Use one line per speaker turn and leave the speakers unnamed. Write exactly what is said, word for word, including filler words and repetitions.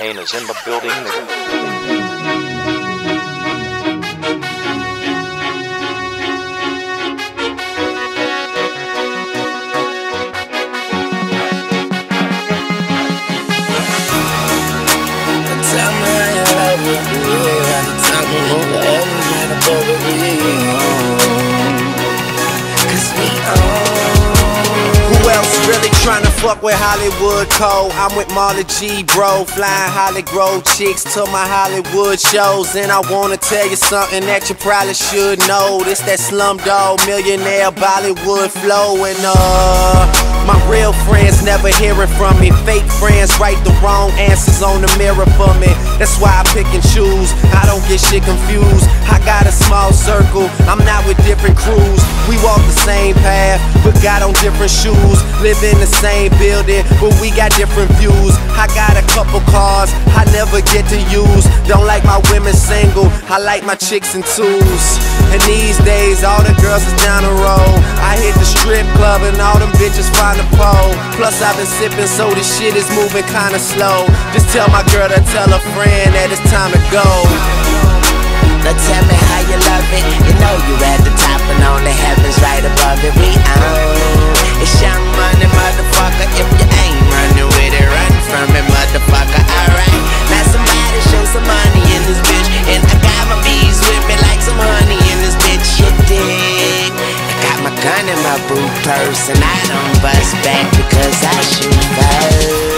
entertainers in the building.
Tryna fuck with Hollywood Cole. I'm with Marley G, bro. Flying Holly Grove chicks to my Hollywood shows. And I wanna tell you something that you probably should know. This that Slumdog Millionaire Bollywood flow. And uh, my real friends never hearing from me. Fake friends write the wrong answers on the mirror for me. That's why I pick and choose. I don't get shit confused. I got a small circle. I'm not with different crews. We walk the same path, but got on different shoes. Live in the same building, but we got different views. I got a couple cars I never get to use. Don't like my women single, I like my chicks in twos. And these days all the girls is down the road. I hit the strip club and all them bitches find a pole. Plus I've been sipping, so this shit is moving kinda slow. Just tell my girl to tell a friend that it's time to go.
Now tell me how you love it. You know you at the top and only heaven's right above it. We own it's Young Money, motherfucker. If you ain't running with it, run from it, motherfucker. Alright, now somebody show some money in this bitch. And I got my bees with me like some honey in this bitch. You dig? I got my gun in my boot purse and I don't bust back because I shoot first.